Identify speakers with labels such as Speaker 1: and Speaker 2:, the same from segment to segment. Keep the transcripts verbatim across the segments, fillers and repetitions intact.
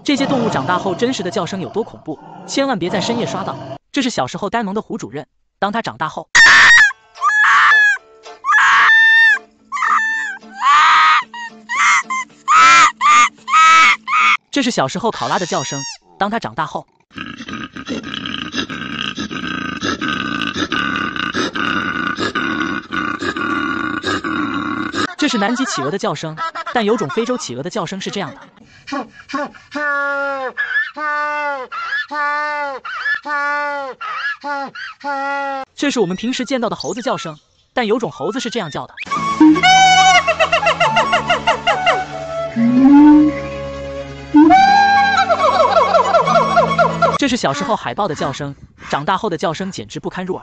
Speaker 1: 这些动物长大后真实的叫声有多恐怖，千万别在深夜刷到。这是小时候呆萌的胡主任，当他长大后。 这是小时候考拉的叫声，当它长大后。这是南极企鹅的叫声，但有种非洲企鹅的叫声是这样的。这是我们平时见到的猴子叫声，但有种猴子是这样叫的。这是小时候海豹的叫声，长大后的叫声简直不堪入耳。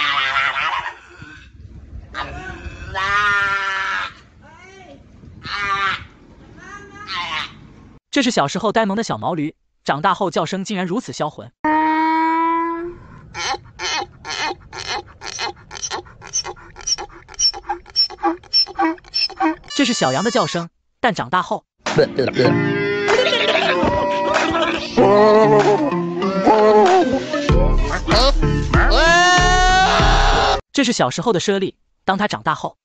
Speaker 1: 这是小时候呆萌的小毛驴，长大后叫声竟然如此销魂。这是小羊的叫声，但长大后。这是小时候的猞猁，当它长大后。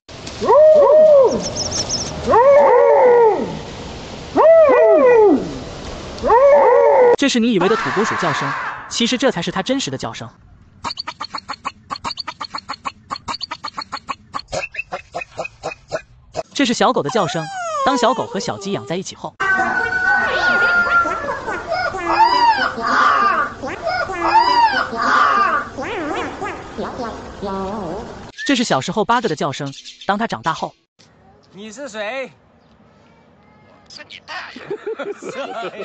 Speaker 1: 这是你以为的土拨鼠叫声，其实这才是它真实的叫声。这是小狗的叫声，当小狗和小鸡养在一起后。这是小时候八哥的叫声，当它长大后。
Speaker 2: 你是谁？
Speaker 3: 我是你大爷！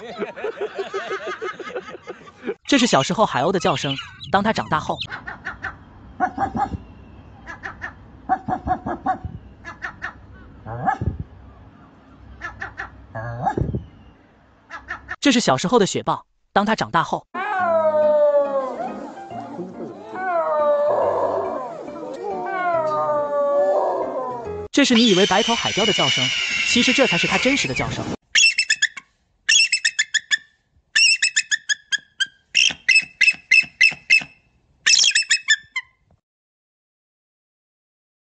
Speaker 1: 这是小时候海鸥的叫声，当它长大后。这是小时候的雪豹，当它长大后。这是你以为白头海雕的叫声，其实这才是它真实的叫声。